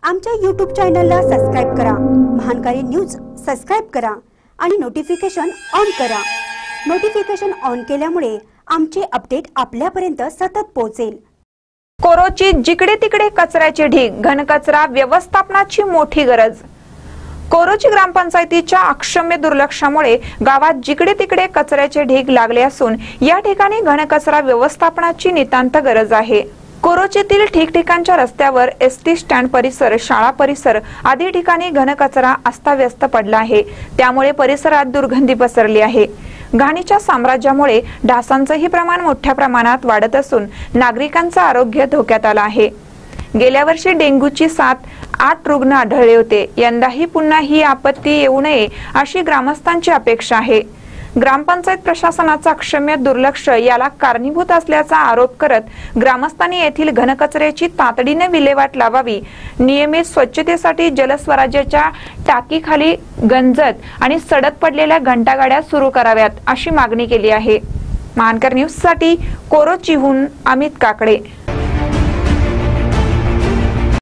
आमच्या YouTube चॅनलला subscribe करा, महानकारी न्यूज सबस्क्राइब करा आणि नोटिफिकेशन ऑन करा। नोटिफिकेशन ऑन केल्यामुळे आमचे अपडेट आपल्यापर्यंत सतत पोहोचेल। कोरोची जिकडे तिकडे कचऱ्याचे ढीग, घनकचरा व्यवस्थापनाची मोठी गरज। कोरोची ग्रामपंचायतीच्या अक्षम्य दुर्लक्षामुळे गावात जिकडे तिकडे कचऱ्याचे ढीग लागले असून या ठिकाणी घनकचरा व्यवस्थापनाची नितांत गरज आहे। कोरोचीतील ठिकठिकाणच्या रस्त्यावर एसटी स्टँड परिसर, शाळा परिसर आदी ठिकाणी घनकचरा अस्ताव्यस्त पडला आहे। त्यामुळे परिसरात दुर्गंधी पसरली आहे। घाणीच्या साम्राज्यामुळे डासांचेही प्रमाण मोठ्या प्रमाणात वाढत असून नागरिकांचे आरोग्य धोक्यात आले आहे। गेल्या वर्षी डेंग्यूची 7-8 रुग्ण आढळले होते। यंदाही पुन्हा ही आपत्ती येऊ नये अशी ग्रामस्थांची अपेक्षा आहे। ग्रामपंचायत प्रशासनाचा अक्षम्य दुर्लक्ष याला कारणीभूत असल्याचा आरोप करत ग्रामस्थांनी येथील घनकचऱ्याची तातडीने विल्हेवाट लावावी, नियमित स्वच्छतेसाठी जलस्वराज्याच्या टाकीखाली गंजत आणि सडक पडलेल्या घंटागाड्या सुरू कराव्यात अशी मागणी केली आहे। महानकर न्यूज साठी कोरोचीहून अमित काकडे।